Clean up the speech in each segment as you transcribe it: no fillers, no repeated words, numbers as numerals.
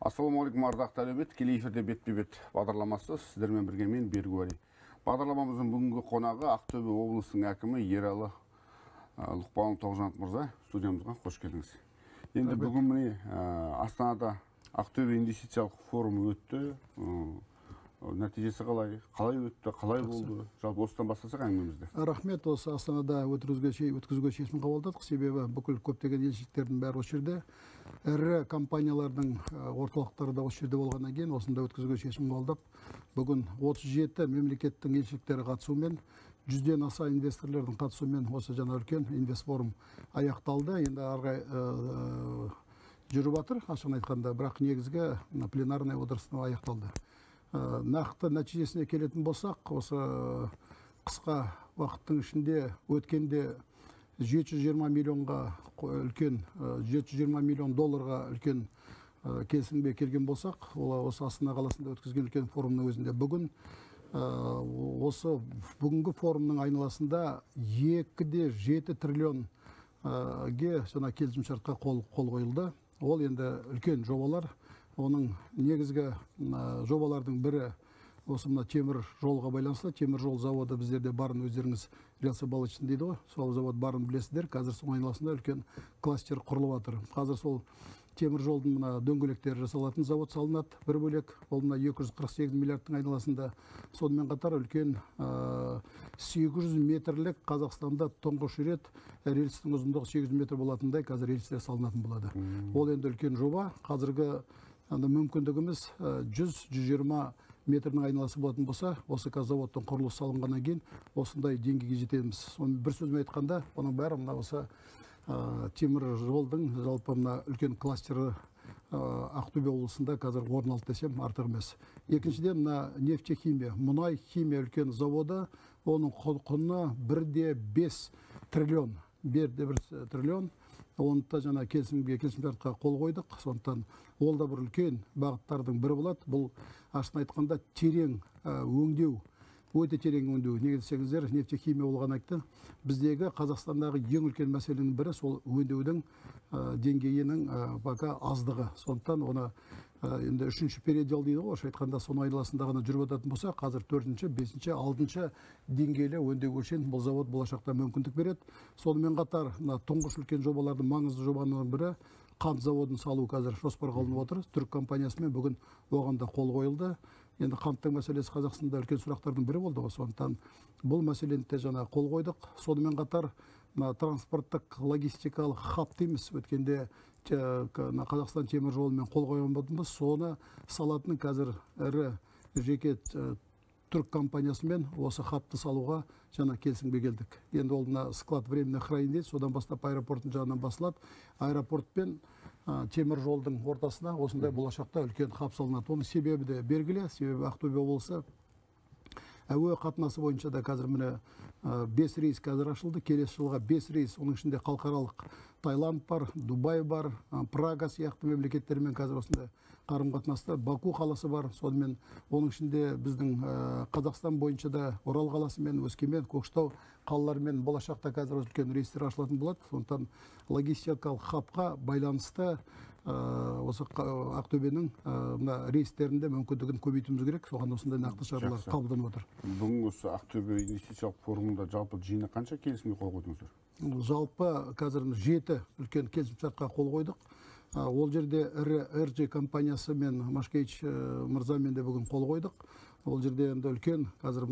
Ассалаумағалейкум, ардақты әлеумет. Тікелей эфирде бетпе-бет бағдарламасы, сіздермен бірге мен Берікуәли. Бағдарламамыздың бүгінгі қонағы Ақтөбе облысының әкімі Ералы Лұқпанов Тоғжанов мырза. Студиямызға қош келдіңіз. Енді бүгін міне Астанада Ақтөбе инвестициялық форумы өтті. Нәтижесі қалай өтті, қалай болды? Жалпы осыдан бастасақ әңгімемізді. Рахмет, осы Астанада өткізуге шешім қабылдадық. Себебі бүкіл көптеген елшіліктердің бәрі осы жерде, ірі компаниялардың орталықтары да осы жерде болғаннан кейін осында өткізуге шешім қабылдап, бүгін 37 мемлекеттің елшіліктері қатысуымен, 100-ден аса инвесторлардың қатысуымен осы жаңа үлкен инвестфорум аяқталды. Енді арғай жүріп жатыр, ашығын айтқанда, бірақ негізгі пленарный отырыстың аяқталды. Нақты нәтижесіне келетін болсақ, осы қысқа уақыттың ішінде өткенде 720 миллионға үлкен, 720 миллион долларға үлкен келісімге келген болсақ, ол осы Астана қаласында өткізген үлкен форумның өзінде бүгін осы бүгінгі форумның айналасында 2,7 триллионге жаңа келісімшартқа қол қойылды. Ол енді үлкен жобалар. Оның негізгі жобалардың бірі осы мына темір жолға байланысты. Темір жол заводы біздерде барын өздеріңіз Ильяс Балычтың дейді ғой. Сол завод барын білесіздер. Қазір соның айналасында үлкен кластер құрылып жатыр. Қазір сол темір жолдың мына дөңгелектері жасалатын завод салынады. Бір бөлек ол мына 248 миллиардтың айналасында. Сонымен қатар үлкен 800 метрлік Қазақстанда тұңғыш рет рельстің ұзындығы 800 метр болатындай қазір рельстер салынатын болады. Ол енді үлкен жоба. Қазіргі мүмкіндігіміз 100-120 метрдің айналасы болатын болса, осы заводтың құрылысы салынғаннан кейін осындай деңгейге жетеміз. Соны бір сөзбен айтқанда, оның бәрі мына осы темір жолдың жалпы мына үлкен кластері Ақтөбе облысында қазір орын алды десем артық емес. Екіншіден, мына нефтехимия, мұнай химия үлкен заводы, оның құны 1,5 триллион. 1,1 триллион. Онда жаңа келісімшартқа қол қойдық. Сондықтан ол да бір үлкен бағыттардың бірі болады. Бұл ашын айтқанда терең өңдеу, өте терең өңдеу. Неге десеңіздер, нефтехимия болған айтты. Біздегі Қазақстандағы ең үлкен мәселенің бірі сол өңдеудің деңгейінің бака аздығы. Сондықтан оны енді үшінші передел дейді ғой, айтқанда соның айналасында ғана жүріп өтетін болса, қазір 4-ші, 5-ші, 6-ші деңгейлі өңдеу үшін бұл завод болашақта мүмкіндік береді. Сонымен қатар тұңғыш үлкен жобалардың маңызды жобаның бірі қант заводын салу қазір жоспарға алынып отыр. Түрік компаниясымен бүгін оған да қол қойылды. Енді қанттың мәселесі Қазақстанда үлкен сұрақтардың бірі болды ғой. Сондықтан бұл мәселені де жаңа қол қойдық. Сонымен қатар транспорттық логистикалық хаб дейміз. Өткенде Қазақстан темір жолымен қол қойған болатынбыз. Соны салатын қазір ірі жеке түрік компаниясымен осы хабты салуға жаңа келісімге келдік. Енді ол склад временный хранение дейді. Содан бастап аэропорттың жағынан басылады. Аэропорт пен темір жолдың ортасына осындай болашақта үлкен хаб салынады. Оның себебі де белгілі. Себебі Ақтөбе облысы әуе қатынасы бойынша да қазір міне 5 рейс қазір ашылды. Келесі жылға 5 рейс, оның ішінде халықаралық Таиланд бар, Дубай бар, Прага сияқты мемлекеттермен қазір осында қарым-қатынаста. Баку қаласы бар. Сонымен оның ішінде біздің Қазақстан бойынша да Орал қаласы мен Өскемен, Көкшетау қалаларымен болашақта қазір үлкен рейстер ашылатын болады. Сондықтан логистикалық хабқа байланысты осы Ақтөбенің рейстерінде мүмкіндігін көбейтуіміз керек. Соған осындай нақты шаралар қабылданып отыр. Бүгін осы Ақтөбе инвестициялық форумында жалпы жиыны қанша келісімге қол қойдыңыздар? Жалпы қазір 7 үлкен келісімшартқа қол қойдық. Ол жерде РЖ компаниясы мен Машкевич мырзамен де бүгін қол қойдық. Ол жерде енді үлкен қазір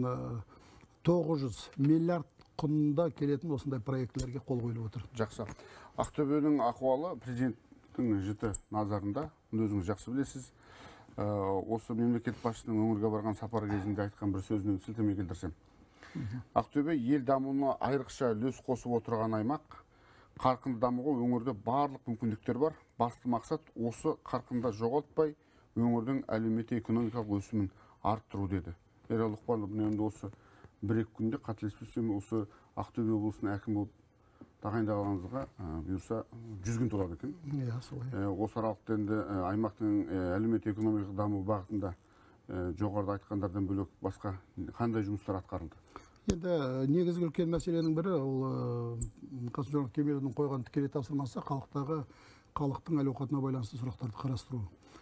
900 миллиард құнында келетін осындай проектілерге қол қойылып отыр. Жақсы. Ақтөбенің ахуалы президенттің жіті назарында, өзіңіз жақсы білесіз. Осы мемлекет басшысының өңірге барған сапар кезінде айтқан бір сөзіне сілтеме келтірсем. Ақтөбе ел дамуына айрықша үлес қосып отырған аймақ. Қарқынды дамуға өңірде барлық мүмкіндіктер бар. Басты мақсат осы қарқында жоғалтпай, өңірдің әлеуметтік экономикалық өсімін арттыру деді. Ералы Лұқпанов, енді осы 1-2 күнде қателеспесем, осы Ақтөбе облысының әкім болып тағайындалғаныңызға бұйырса 100 күн толады екен. Иә, солай. Осы аралықта енді аймақтың әлеуметтік экономикалық даму бағытында жоғарыда айтқандардан бөлек басқа қандай жұмыстар атқарылды? Енді негізгі үлкен мәселенің бірі ол Қасым-Жомарт Кемелұлының қойған тікелей тапсырмасы халықтың әл-ауқатына байланысты сұрақтарды қарастыру.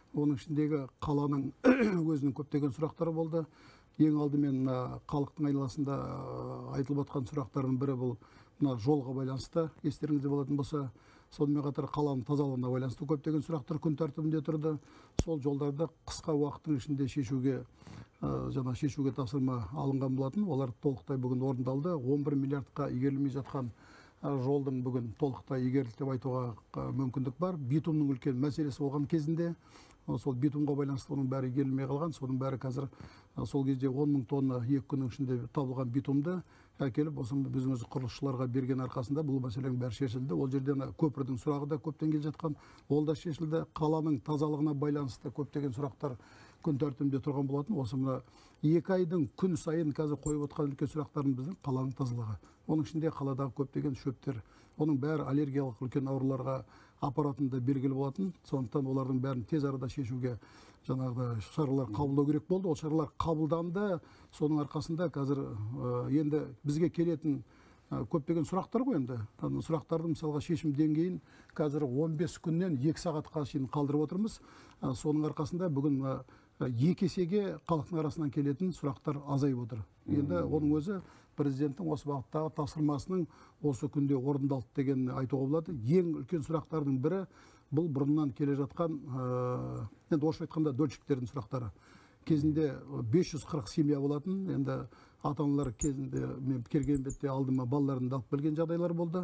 Оның ішіндегі қаланың өзінің көптеген сұрақтары болды. Ең алдымен халықтың айналасында айтылып жатқан сұрақтардың бірі бұл мына жолға байланысты. Естеріңізде болатын болса, сонымен қатар қаланың тазалығына байланысты көптеген сұрақтар күн тәртібінде тұрды. Сол жолдарды қысқа уақыттың ішінде шешуге тапсырма алынған болатын. Олар толықтай бүгін орындалды. 11 миллиардқа игерілмей жатқан жолдың бүгін толықтай игерілді деп айтуға мүмкіндік бар. Битумның үлкен мәселесі болған кезінде сол битумға байланысты оның бәрі игерілмей қалған. Соның бәрі қазір сол кезде 10 мың тонна 2 күннің ішінде табылған битумды әкеліп осы біздің өзі құрылысшыларға берген арқасында бұл мәселенің бәрі шешілді. Ол жерден көпірдің сұрағы да көптен келе жатқан, ол да шешілді. Қаланың тазалығына байланысты көптеген сұрақтар күн тәртібінде тұрған болатын. Осы мына 2 айдың күн сайын қазір қойып отқан үлкен сұрақтардың біздің қаланың тазалығы. Оның ішінде қаладағы көптеген шөптер, оның бәрі аллергиялық үлкен ауруларға аппаратында белгілі болатын. Сондықтан олардың бәрін тез арада шешуге жаңағы шаралар қабылдау керек болды. Ол шаралар қабылданды. Соның арқасында қазір енді бізге келетін көптеген сұрақтар ғой енді. Сұрақтардың мысалға шешім деңгейін қазір 15 күннен 2 сағатқа шейін қалдырып отырмыз. Соның арқасында бүгін 2 есеге халықтың арасынан келетін сұрақтар азайып отыр. Енді оның өзі президенттің осы бағыттағы тапсырмасының осы күнде орындалды деген айтуға болады. Ең үлкен сұрақтардың бірі бұл бұрыннан келе жатқан, енді орысша айтқанда дольщиктердің сұрақтары. Кезінде 540 семья болатын, енді ата-аналар кезінде мен келген бетте алдыма балаларымды алып келген жағдайлар болды.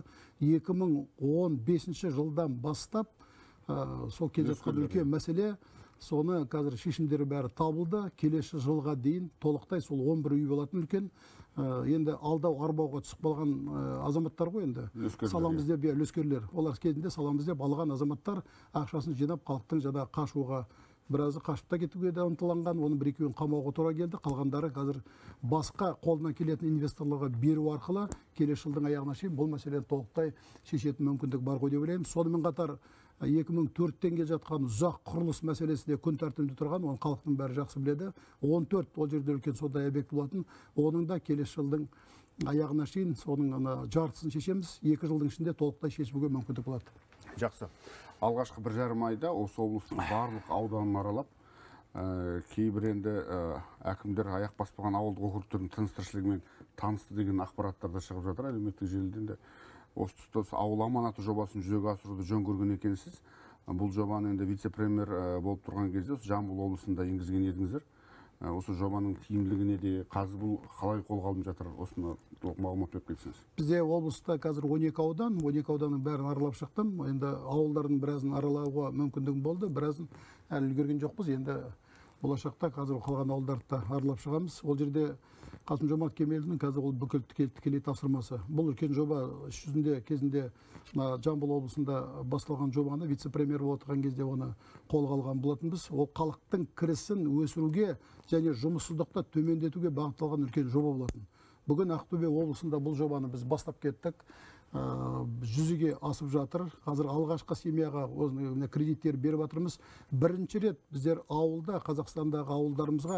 2015 жылдан бастап сол келе жатқан үлкен мәселе, соны қазір шешімдері бәрі табылды. Келесі жылға дейін толықтай сол 11 үй болатын үлкен. Енді алдау арбауға түсіп қалған азаматтар ғой енді. Саламыз деп үлескерлер. Олар кезінде саламыз деп алған азаматтар ақшасын жинап халықтың жаңа қашуға, біразы қашып та кетуге де ұмтыланған. Оның 1-2-ін қамауға тура келді. Қалғандары қазір басқа қолынан келетін инвесторларға беру арқылы келесі жылдың аяғына шейін бұл мәселені толықтай шешетін мүмкіндік бар ғой деп ойлаймын. Сонымен қатар 2004-тен келе жатқан ұзақ құрылыс мәселесі де күн тәртібінде тұрған, оны халықтың бәрі жақсы біледі. 14 ол жерде үлкен сондай объект болатын. Оның да келесі жылдың аяғына шейін соның жартысын шешеміз. 2 жылдың ішінде толықтай шешуге мүмкіндік болады. Жақсы. Алғашқы 1,5 айда осы облыстың барлық ауданын аралап, кейбір енді әкімдер аяқ баспаған ауылдық округтердің тыныс-тіршілігімен танысты деген ақпараттар да шығып жатыр әлеуметтік желіден де. Осы тұста ауыл аманаты жобасын жүзеге асыруды жөн көрген екенсіз. Бұл жобаны енді вице-премьер болып тұрған кезде Жамбыл облысында енгізген едіңіздер. Осы жобаның тиімділігіне де қазір бұл қалай қолға алынып жатыр, осыны мағлұмат беріп кетсеңіз. Бізде облыста қазір 12 аудан, 12 ауданның бәрін аралап шықтым. Енді ауылдардың біразын аралауға мүмкіндігім болды, біразын әлі үлгерген жоқпыз. Енді болашақта қазір қалған ауылдарды аралап шығамыз. Ол жерде Қасым-Жомарт Кемелұлының қазір ол бүкіл тікелей тапсырмасы. Бұл үлкен жоба іс жүзінде кезінде Жамбыл облысында басталған жобаны вице-премьер болып отырған кезде оны қолға алған болатынбыз. Ол халықтың кірісін өсіруге және жұмыссыздықты төмендетуге бағытталған үлкен жоба болатын. Бүгін Ақтөбе облысында бұл жобаны біз бастап кеттік. Жүзеге асып жатыр. Қазір алғашқы семьяға кредиттер беріп жатырмыз. Бірінші рет біздер ауылда, Қазақстандағы ауылдарымызға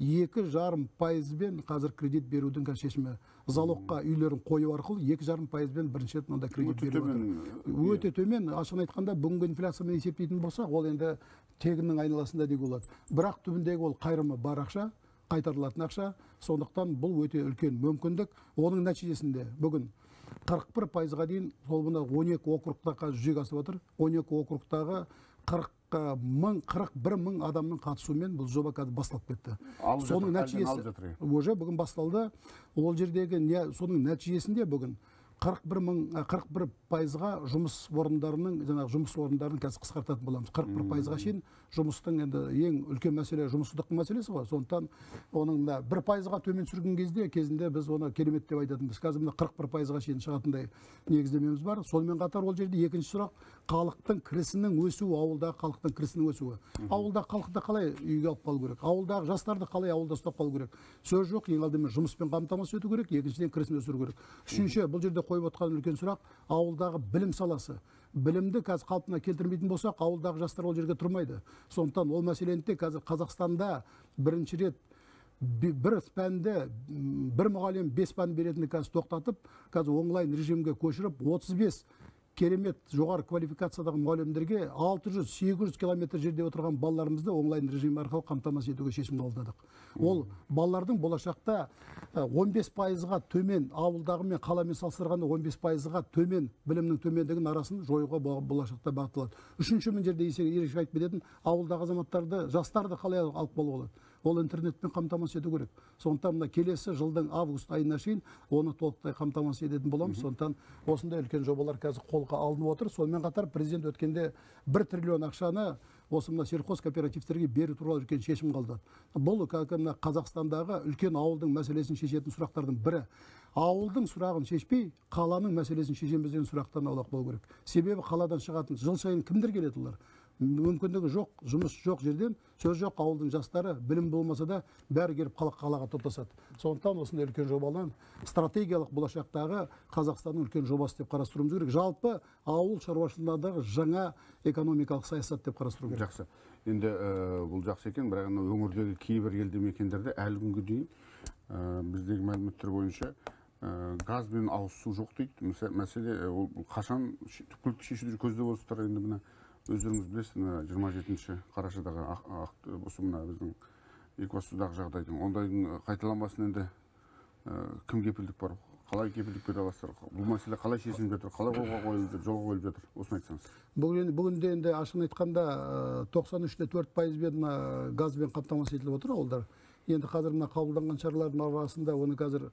2,5%-бен қазір кредит берудің шешімі. Залогқа үйлерін қою арқылы 2,5%-бен бірінші рет мында кредит беріп жатыр. Өте төмен. Ашығын айтқанда бүгінгі инфляциямен есептейтін болса, ол енді тегіннің айналасында деуге болады. Бірақ түбіндегі ол қайырымы бар ақша, қайтарылатын ақша. Сондықтан бұл өте үлкен мүмкіндік. Оның нәтижесінде бүгін 41%-ға дейін сол мына 12 округтағы жүзеге асып отыр. 12 округтағы 41 мың адамның қатысуымен бұл жоба қазір басталып кетті. Соның нәтижесі уже бүгін басталды. Ол жердегі соның нәтижесінде бүгін 41%-ға жұмыс орындарының қазір қысқартатын боламыз. 41%-ға шейін жұмыстың енді ең үлкен мәселе жұмыссыздықтың мәселесі ғой. Сондықтан оның 1%-ға төмен түсірген кезінде біз оны керемет деп айтатынбыз. Қазір мына 41%-ға шейін шығатындай негіздемеміз бар. Сонымен қатар ол жерде екінші сұрақ халықтың кірісінің өсуі, ауылдағы халықтың кірісінің өсуі. Ауылдағы халықты қалай үйге алып қалу керек? Ауылдағы жастарды қалай ауылда ұстап қалу керек? Сөз жоқ, ең алдымен жұмыспен қамтамасыз ету керек, екіншіден кірісін өсіру керек. Үшінші, бұл жерде қойып отқан үлкен сұрақ ауылдағы білім саласы. Білімді қазір қалпына келтірмейтін болсақ, ауылдағы жастар ол жерге тұрмайды. Сондықтан ол мәселені де қазір Қазақстанда бірінші рет бір пәнді, бір мұғалім 5 пән беретінді қазір тоқтатып, қазір онлайн режимге көшіріп, 35 керемет жоғары квалификациядағы мұғалімдерге 600-800 километр жерде отырған балаларымызды онлайн режим арқылы қамтамасыз етуге шешім қабылдадық. Ол балалардың болашақта 15%-ға төмен, ауылдағы мен қаламен салыстырғанда 15%-ға төмен білімнің төмендігін арасын жоюға болашақта бағытталады. Үшінші жерде ерекше айтып кететін, ауылдағы азаматтарды, жастарды қалай алып қалуға болады? Ол интернетпен қамтамасыз ету керек. Сондықтан мына келесі жылдың август айына шейін оны толықтай қамтамасыз ететін боламыз. Сондықтан осындай үлкен жобалар қазір қолға алынып отыр. Сонымен қатар президент өткенде 1 триллион ақшаны осы мына сельхоз кооперативтерге беру туралы үлкен шешім қабылдады. Бұл мына Қазақстандағы үлкен ауылдың мәселесін шешетін сұрақтардың бірі. Ауылдың сұрағын шешпей, қаланың мәселесін шешеміз деген сұрақтан аулақ болу керек. Себебі қаладан шығатын жыл сайын кімдер келеді олар? Мүмкіндігі жоқ, жұмыс жоқ жерден, сөз жоқ, ауылдың жастары білім болмаса да бәрі келіп қалаға топтасады. Сондықтан осындай үлкен жобалан стратегиялық болашақтағы Қазақстанның үлкен жобасы деп қарастыруымыз керек. Жалпы ауыл шаруашылығындағы жаңа экономикалық саясат деп қарастыру керек. Жақсы. Енді бұл жақсы екен, бірақ өңірдегі кейбір елді мекендерде әлі күнге дейін біздегі мәліметтер бойынша газ бен ауыз су жоқ дейді. Мәселе ол қашан түпкілікті шешуді көздеп отырсыздар? Енді мына өздеріңіз білесіз, 27 қарашадағы осы мына біздің Екібастұздағы жағдайдың ондайдың қайталанбасын енді кім кепілдік бар? Қалай кепілдік бере аласыздар? Бұл мәселе қалай шешіліп жатыр? Қалай жолға қойылып жатыр? Осыны айтсаңыз. Бүгінде енді ашығын айтқанда 93,4%-бен газбен қамтамасыз етіліп отыр ауылдар. Енді қазір мына қабылданған шаралардың арасында оны қазір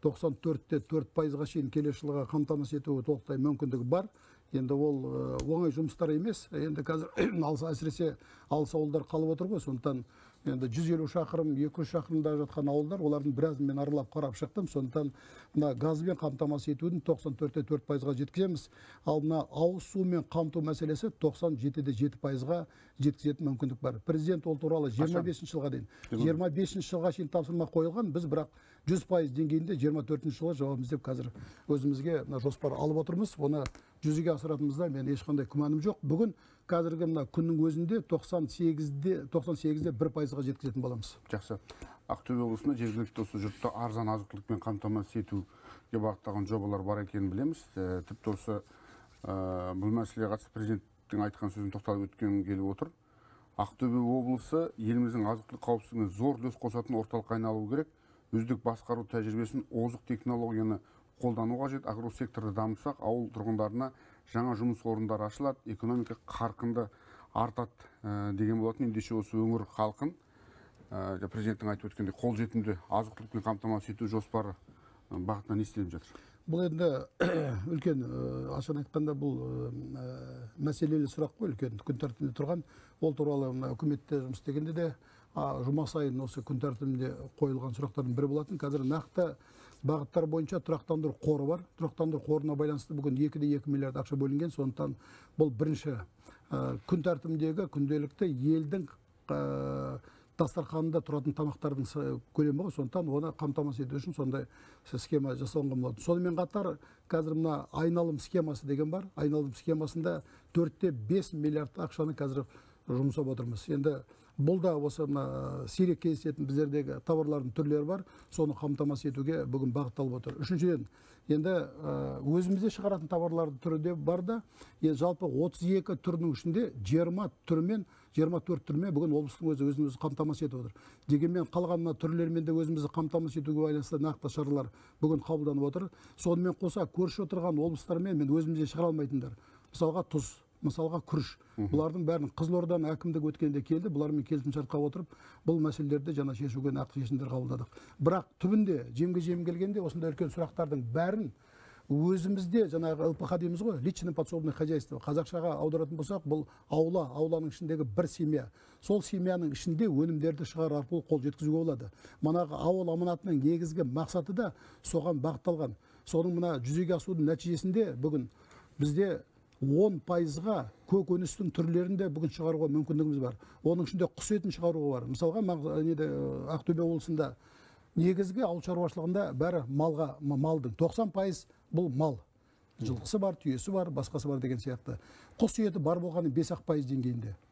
94,4%-ға шейін келесі жылға қамтамасыз етуге толықтай мүмкіндігі бар. Енді ол оңай жұмыстар емес. Енді қазір әсіресе алыс ауылдар қалып отыр ғой. Сондықтан енді 150 шақырым, 200 шақырымда жатқан ауылдар, олардың біразын мен аралап қарап шықтым. Сондықтан мына газбен қамтамасыз етудің 94,4%-ға жеткіземіз. Ал мына ауыз сумен қамту мәселесі 97,7%-ға жеткізетін мүмкіндік бар. Президент ол туралы 25 жылға дейін, 25 жылға шейін тапсырма қойылған. Біз бірақ 100% деңгейінде 24 жылға жауабымыз деп қазір өзімізге жоспар алып отырмыз. Оны жүзеге асыратынымызда мен ешқандай күмәнім жоқ. Бүгін қазіргі мына күннің өзінде 98-де 1%-ға жеткізетін боламыз. Жақсы. Ақтөбе облысында жергілікті осы жұртты арзан азық-түлікпен қамтамасыз етуге бағытталған жобалар бар екенін білеміз. Тіпті осы бұл мәселеге қатысты президенттің айтқан сөзін тоқталып өткенім келіп отыр. Ақтөбе облысы еліміздің азық-түлік қауіпсіздігіне зор үлес қосатын орталыққа айналуы керек. Үздік басқару тәжірибесін, озық технологияны қолдану қажет. Агросекторды дамытсақ, ауыл тұрғындарына жаңа жұмыс орындары ашылады, экономика қарқынды артады деген болатын. Ендеше осы өңір халқын президенттің айтып өткендей қолжетімді азық-түлікпен қамтамасыз ету жоспары бағытында не істеліп жатыр? Бұл енді үлкен, ашығын айтқанда бұл мәселелі сұрақ қой, үлкен күн тәртібінде тұрған. Ол туралы үкіметте жұмыс істегенде де жұма сайын осы күн тәртібінде қойылған сұрақтардың бірі болатын. Қазір нақты бағыттар бойынша тұрақтандыру қоры бар. Тұрақтандыру қорына байланысты бүгін 2,2 миллиард ақша бөлінген. Сондықтан бұл бірінші күн тәртібіндегі күнделікті елдің дастарханында тұратын тамақтардың көлемі ғой. Сондықтан оны қамтамасыз ету үшін сондай схема жасалынған болады. Сонымен қатар қазір мына айналым схемасы деген бар. Айналым схемасында 4,5 миллиард ақшаны қазір жұмсап отырмыз. Енді бұл да осы сирек кездесетін біздердегі товарлардың түрлері бар. Соны қамтамасыз етуге бүгін бағытталып отыр. Үшіншіден, енді өзімізде шығаратын товарлардың түрі де бар да, жалпы 32 түрінің ішінде 20 түрмен 24 түрмен бүгін облыстың өзімізді қамтамасыз етіп отыр. Дегенмен қалған түрлермен де өзімізді қамтамасыз етуге байланысты нақты шаралар бүгін қабылданып отыр. Сонымен қоса көрші отырған облыстармен мен өзімізде шығара алмайтындар. Мысалға тұз, мысалға күріш. Бұлардың бәрін Қызылорданың әкімдігі өткенде келді. Бұлармен келісімшартқа отырып, бұл мәселелерді жаңа шешуге нақты шешімдер қабылдадық. Бірақ түбінде жемге-жем келгенде осындай үлкен сұрақтардың бәрін өзімізде жаңағы ЛПХ дейміз ғой, личное подсобное хозяйство. Қазақшаға аударатын болсақ, бұл ауланың ішіндегі бір семья. Сол семьяның ішінде өнімдерді шығар арқылы қол жеткізуге болады. Манағы ауыл аманатының негізгі мақсаты да соған бағытталған. Соның мына жүзеге асудың нәтижесінде бүгін бізде 10%-ға көкөністің түрлерінде бүгін шығаруға мүмкіндігіміз бар. Оның ішінде құс етін шығаруға бар. Мысалға Ақтөбе облысында негізгі ауыл шаруашылығында бәрі малдың 90% бұл мал. Жылқысы бар, түйесі бар, басқасы бар деген сияқты. Құс еті бар болғаны 5% деңгейінде.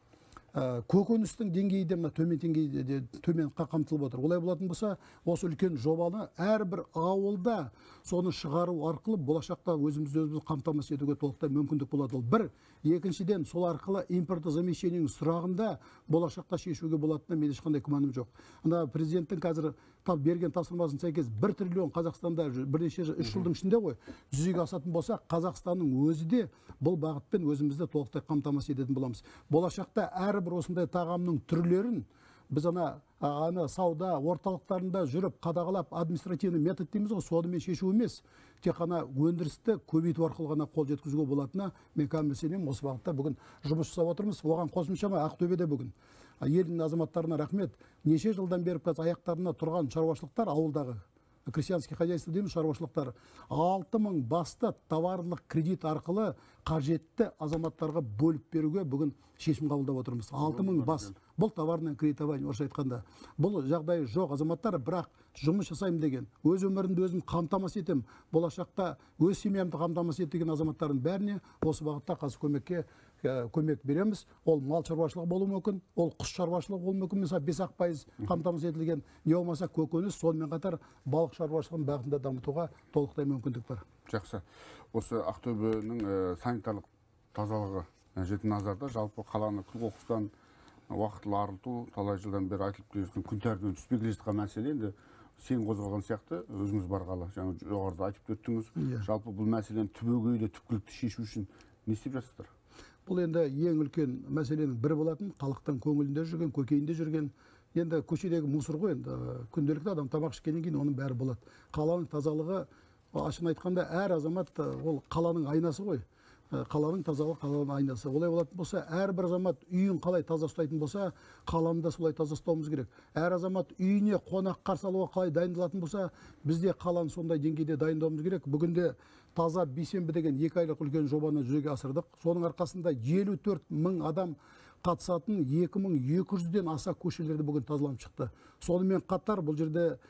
көкөністің деңгейі де мына төмен деңгейде төмен қамтылып отыр. Олай болатын болса, осы үлкен жобаны әрбір ауылда соны шығару арқылы болашақта өзімізді қамтамасыз етуге толықтай мүмкіндік болады. Ол бір. Екіншіден, сол арқылы импортозамещениенің сұрағында болашақта шешуге болатынына мен ешқандай күмәнім жоқ. Ана президенттің қазір берген тапсырмасына сәйкес 1 триллион Қазақстанда бірнеше 3 жылдың ішінде ғой жүзеге асатын болса, Қазақстанның өзі де бұл бағытпен өзімізді толықтай қамтамасыз ететін боламыз. Болашақта әрбір осындай тағамның түрлерін біз ана сауда орталықтарында жүріп қадағалап административный метод дейміз ғой, сонымен шешу емес, тек қана өндірісті көбейту арқылы ғана қол жеткізуге болатынына мен кәміл сенемін. Осы бағытта бүгін жұмыс жасап отырмыз. Оған қосымшама Ақтөбеде бүгін елдің азаматтарына рахмет. Неше жылдан бері аяқтарына тұрған шаруашылықтар, ауылдағы крестьянский хозяйство дейміз, шаруашылықтар 6000 басты товарлық кредит арқылы қажетті азаматтарға бөліп беруге бүгін шешім қабылдап отырмыз. 6000 бас. Бұл товарный кредитование, орысша айтқанда. Бұл жағдайы жоқ азаматтар, бірақ жұмыс жасаймын деген, өз өмірімді өзім қамтамасыз етемін, болашақта өз семьямды қамтамасыз еткен азаматтардың бәріне осы бағытта қазір көмек береміз. Ол мал шаруашылығы болуы мүмкін, ол құс шаруашылығы болуы мүмкін, мысалы 5% қамтамасыз етілген, не болмаса көкөніс, сонымен қатар балық шаруашылығын бағытында дамытуға толықтай мүмкіндік бар. Жақсы. Осы Ақтөбенің санитарлық тазалығы жіті назарда, жалпы қаланы күл-қоқыстан уақытылы арылту талай жылдан бері айтылып келе жатқан, күн тәртібінен түспей келе жатқан мәселе. Енді сен қозғалған сияқты өзіңіз барғалы, жаңа жоғарыда айтып өттіңіз. Жалпы бұл мәселені түбегейлі түпкілікті шешу үшін не істеп жатсыздар? Бұл енді ең үлкен мәселенің бірі болатын, халықтың көңілінде жүрген, көкейінде жүрген. Енді көшедегі мусор ғой, енді күнделікті адам тамақ ішкеннен кейін оның бәрі болады. Қаланың тазалығы, ашын айтқанда, әр азамат ол қаланың айнасы ғой. Қаланың тазалығы қаланың айнасы. Олай болатын болса, әрбір азамат үйін қалай таза ұстайтын болса, қаланы да солай таза ұстауымыз керек. Әр азамат үйіне қонақ қарсы алуға қалай дайындалатын болса, біз де қаланы сондай деңгейде дайындауымыз керек. Бүгінде таза бейсенбі деген 2 айлық үлкен жобаны жүзеге асырдық. Соның арқасында 54 мың адам қатысатын 2200-ден аса көшелерді бүгін тазаланып шықты. Сонымен қатар бұл жерде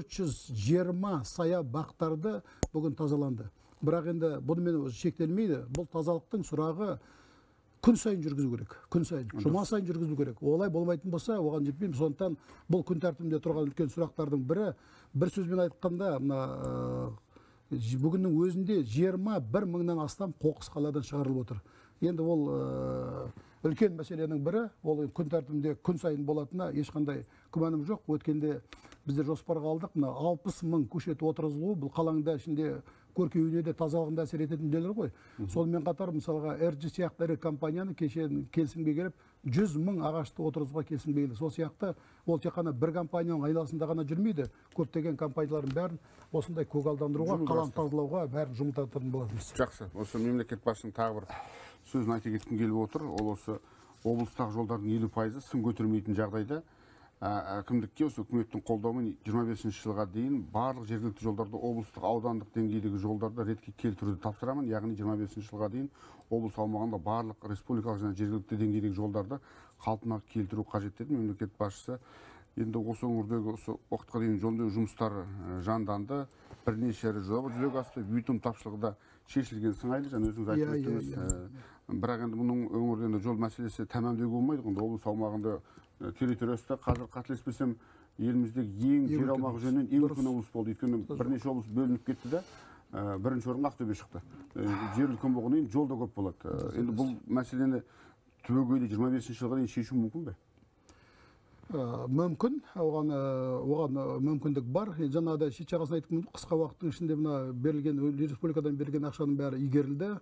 420 сая бақтарды бүгін тазаланды. Бірақ енді бұнымен шектелмейді. Бұл тазалықтың сұрағы күн сайын жүргізу керек. Күн сайын, жұма сайын жүргізу керек. Олай болмайтын болса, оған жетпейміз. Сондықтан бұл күн тәртібінде тұрған үлкен сұрақтардың бірі, бір сөзбен айтқанда, бүгіннің өзінде 21 мыңнан астам қоқыс қаладан шығарылып отыр. Енді ол үлкен мәселенің бірі, ол күн тәртібінде күн сайын болатынына ешқандай күмәнім жоқ. Өткенде біздер жоспарға алдық, 60 мың көшет отырғызылуы, бұл қалаңда ішінде көркеюіне де тазалығында әсер ететін дүниелер ғой. Сонымен қатар мысалға RG сияқты ірі компанияны келісімге келіп 100 мың ағашты отырғызуға келісімге келді. Сол сияқты ол тек қана бір компанияның айналасында ғана жүрмейді. Көптеген компаниялардың бәрін осындай көгалдандыруға, қаланы тазалауға бәрін жұмылдыратын боламыз. Жақсы. Осы мемлекет басшының тағы бір сөзін айта кеткім келіп отыр. Ол осы облыстағы жолдардың 50% сын көтермейтін жағдайда әкімдікке осы үкіметтің қолдауымен 25 жылға дейін барлық жергілікті жолдарды облыстық аудандық деңгейдегі жолдарды ретке келтіруді тапсырамын. Яғни 25 жылға дейін облыс аумағында барлық республикалық және жергілікті деңгейдегі жолдарды қалпына келтіру қажет деді мемлекет басшысы. Енді осы өңірдегі осы уақытқа дейін жөндеу жұмыстары жанданды. Бірнеше жоба жүзеге асты. Битум тапшылығы да шешілген сыңайлы, және өзіңіз айтып өттіңіз. Бірақ енді мұның өңірде жол мәселесі тәмамдеуге болмайды. Облыс аумағында территориясында қазір қателеспесем еліміздегі ең жер аумағы жөнінен ең үлкен облыс болды. Өйткені бірнеше облыс бөлініп кетті де, бірінші орынға Ақтөбе шықты. Жер үлкен болғаннан кейін жол да көп болады. Енді бұл мәселені түбегейлі 25 жылға дейін шешу мүмкін бе? Мүмкін, оған мүмкіндік бар. Жаңағыдай шет жағасын айтып, қысқа уақыттың ішінде берілген республикадан берілген ақшаның бәрі игерілді.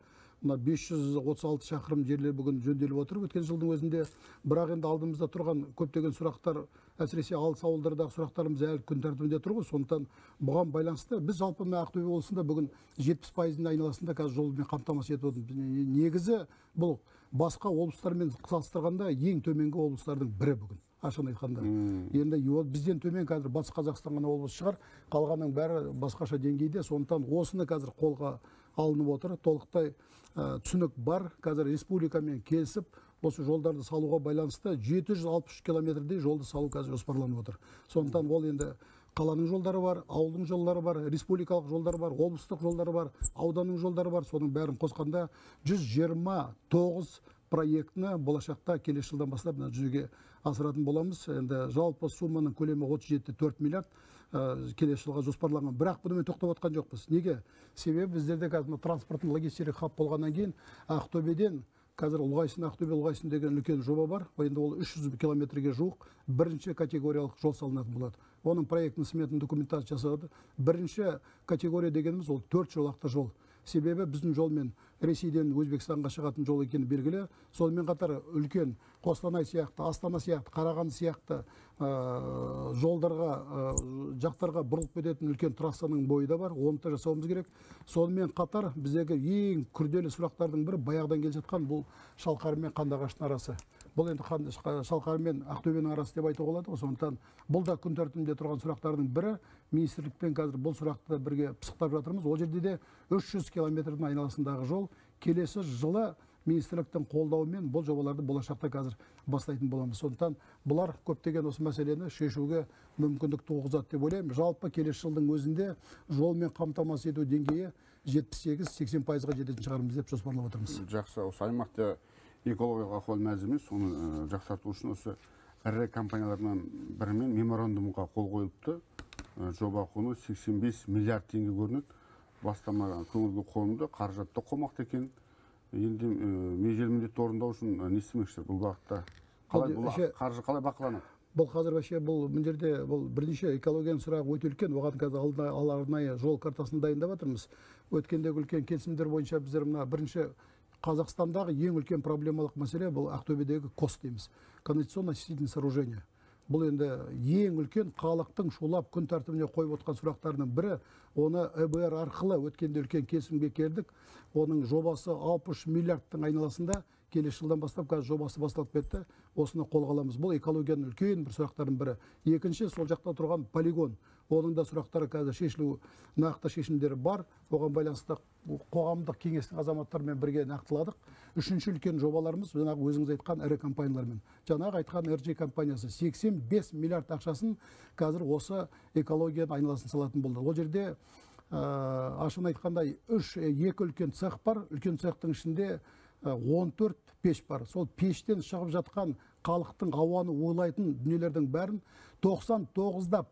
536 шақырым жерлер бүгін жөнделіп отыр өткен жылдың өзінде. Бірақ енді алдымызда тұрған көптеген сұрақтар, әсіресе алыс ауылдардағы сұрақтарымыз әлі күн тәртібінде тұр ғой. Сондықтан бұған байланысты біз жалпы Ақтөбе облысында бүгін 70% айналасында қазір жолмен қамтамасыз етіп отырмыз. Негізі бұл басқа облыстармен салыстырғанда ең төменгі облыстардың бірі бүгін. Ашын айтқанда. Енді бізден төмен қазір Батыс Қазақстан ғана облыс шығар, қалғанның бәрі басқаша деңгейде. Сондықтан осыны қазір қолға алынып отыр. Толықтай түсінік бар. Қазір республикамен келісіп, осы жолдарды салуға байланысты 763 километрдей жолды салу қазір жоспарланып отыр. Сондықтан ол енді қаланың жолдары бар, ауылдың жолдары бар, республикалық жолдары бар, облыстық жолдары бар, ауданның жолдары бар. Соның бәрін қосқанда 129 проектіні болашақта келесі жылдан бастап жүзеге асыратын боламыз. Енді жалпы сумманың көлемі 37,4 миллиард келесі жылға жоспарланған. Бірақ бұнымен тоқтап отқан жоқпыз. Неге? Себебі біздерде қазір транспорттың логистика хаб болғаннан кейін Ақтөбеден қазір ұлғайсын, Ақтөбе ұлғайсын деген үлкен жоба бар. Енді ол 300 километрге жуық бірінші категориялық жол салынатын болады. Оның проектінің сметінің документация жасалды. Бірінші категория дегеніміз ол 4 жолақты жол. Себебі біздің жолмен Ресейден Өзбекстанға шығатын жол екені белгілі. Сонымен қатар үлкен Қостанай сияқты, Астана сияқты, Қарағанды сияқты жолдарға, жақтарға бұрылып кететін үлкен трассаның бойы да бар. Оны да жасауымыз керек. Сонымен қатар біздегі ең күрделі сұрақтардың бірі баяғыдан келе жатқан бұл Шалқар мен Қандыағаштың арасы. Бұл енді Шалқар мен Ақтөбенің арасы деп айтуға болады. Сондықтан бұл да күн тәртібінде тұрған сұрақтардың бірі. Министрлікпен қазір бұл сұрақты бірге пысықтап жатырмыз. Ол жерде де 300 километрдің айналасындағы жол келесі жылы министрліктің қолдауымен бұл жобаларды болашақта қазір бастайтын боламыз. Сондықтан бұлар көптеген осы мәселені шешуге мүмкіндік туғызады деп ойлаймын. Жалпы келесі жылдың өзінде жолмен қамтамасыз ету деңгейі 78-80%-ға жететін шығармыз деп жоспарлап отырмыз. Жақсы, осы аймақта экологиялық ахуал мәз емес, оны жақсарту үшін осы ірі компаниялардан бірімен меморандумға қол қойылыпты. Жоба құны 85 миллиард теңге көрінеді. Бастама көңілге қонымды, қаражатты қомақты екен. Енді межелі міндетті орындау үшін не істемекші бұл бағытта? Қаржы қалай бақыланады? Бұл қазір вообще бұл міндерде бұл бірнеше экологияның сұрағы өте үлкен. Оған қазір арнайы жол картасын дайындап жатырмыз. Өткендегі үлкен келісімдер бойынша біздер мына бірінші Қазақстандағы ең үлкен проблемалық мәселе бұл Ақтөбедегі КОС дейміз. Канализационно-очистительное сооружение. Бұл енді ең үлкен халықтың шулап күн тәртібіне қойып отқан сұрақтарының бірі. Оны ЭБР арқылы өткенде үлкен келісімге келдік. Оның жобасы 60 миллиардтың айналасында. Келесі жылдан бастап қазір жобасы басталып кетті. Осыны қолға аламыз. Бұл экологияның үлкен бір сұрақтардың бірі. Екінші, сол жақта тұрған полигон. Оның да сұрақтары қазір шешілу, нақты шешімдері бар. Оған байланысты қоғамдық кеңестің азаматтарымен бірге нақтыладық. Үшінші үлкен жобаларымыз жаңағы өзіңіз айтқан ірі компаниялармен. Жаңағы айтқан РЖ компаниясы 85 миллиард ақшасын қазір осы экологияның айналасын салатын болды. Ол жерде ашын айтқандай екі үлкен цех бар. Үлкен цехтың ішінде 14 пеш бар. Сол пештен шығып жатқан халықтың ауаны ойлайтын дүниелердің бәрін 99%-да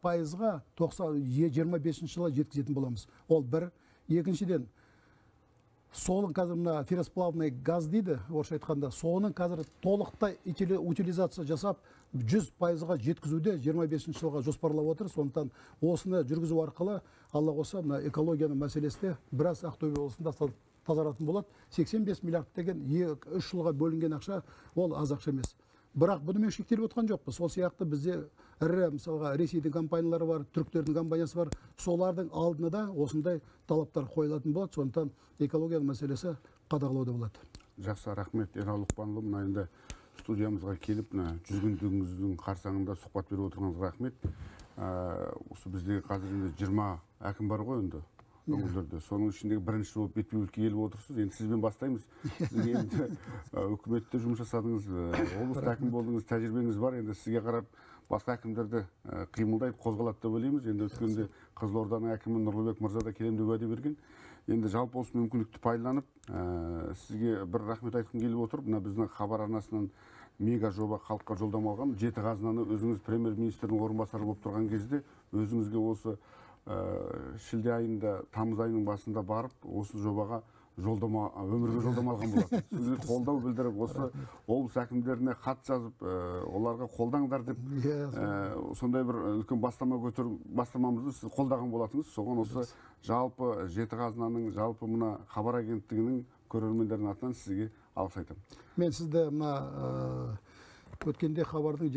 25 жылы жеткізетін боламыз. Ол бір. Екіншіден, соның қазір мына ферросплавный газ дейді, орысша айтқанда, соның қазір толықтай утилизация жасап 100%-ға жеткізуде 25 жылға жоспарлап отыр. Сондықтан осыны жүргізу арқылы алла қосса мына экологияның мәселесі біраз Ақтөбе облысында тазаратын болады. 85 миллиард деген 3 жылға бөлінген ақша, ол аз ақша емес. Бірақ бұнымен шектеліп отқан жоқпыз. Сол сияқты бізде ірі, мысалға Ресейдің компаниялары бар, түріктердің компаниясы бар. Солардың алдына да осындай талаптар қойылатын болады. Сондықтан экологияның мәселесі қадағалауда болады. Жақсы, рахмет Ералы Лұқпанұлы. Мына енді студиямызға келіп, 100 күндігіңіздің қарсаңында сұхбат беріп отырғаныңызға рахмет. Осы біздегі қазір 20 әкім бар ғой енді. Соның ішіндегі бірінші болып бетпе-бетке келіп отырсыз. Енді сізбен бастаймыз. Сіз енді үкіметте жұмыс жасадыңыз, облыста әкім болдыңыз, тәжірибеңіз бар. Енді сізге қарап басқа әкімдерді қимылдайды, қозғалады деп ойлаймыз. Енді өткенде Қызылорданың әкімі Нұрлыбек мырза да келем деп уәде берген. Енді жалпы осы мүмкіндікті пайдаланып, сізге бір рахмет айтқым келіп отыр. Мына біздің хабар арнасынан мега жоба халыққа жолдама алған. 7 қазынаны өзіңіз премьер-министрдің орынбасары болып тұрған кезде өзіңізге осы шілде айында, тамыз айының басында барып, осы жобаға жолдама, өмірге жолдама алған болады. Сізге қолдау білдіріп, осы облыс әкімдеріне хат жазып, оларға қолдаңдар деп, сондай бір үлкен бастамамызды сіз қолдаған болатыңыз. Соған осы жалпы жеті қазынаның, жалпы мына хабар агенттігінің көрермендердің атынан сізге алғыс айтамын. Мен сізді өткенде хабардың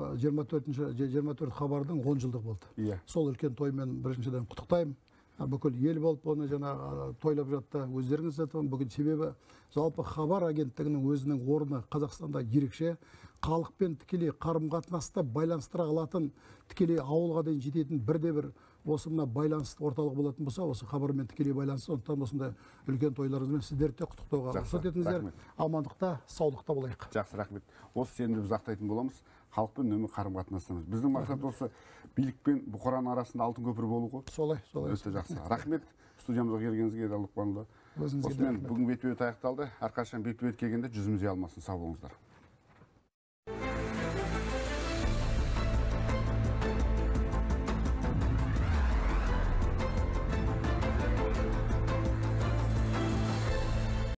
24 хабардың 10 жылдық болды. Сол үлкен тоймен біріншіден құттықтаймын. Бүкіл ел болып оны жаңа тойлап жатты. Өздеріңіз жатқан бүгін себебі жалпы хабар агенттігінің өзінің орны Қазақстанда ерекше. Халықпен тікелей қарым-қатынасты байланыстыра алатын, тікелей ауылға дейін жететін бірде-бір осы мына байланыс орталық болатын болса, осы хабармен тікелей байланыс. Сондықтан осындай үлкен тойларыңызбен сіздерді де құттықтауға рұқсат етіңіздер. Амандықта, саулықта болайық. Жақсы, рахмет. Осы сенімді біз ақтайтын боламыз. халықпен үнемі қарым қатынастамыз. Біздің мақсат осы билік пен бұқараның арасында алтын көпір болу ғой. Солай. Өте жақсы. Рахмет студиямызға келгеніңізге, Ералы Лұқпанұлы. Өзіңізге Осымен бүгін бетпе-бет аяқталды. Әрқашан бетпе-бет келгенде жүзіміз ұялмасын. Сау болыңыздар.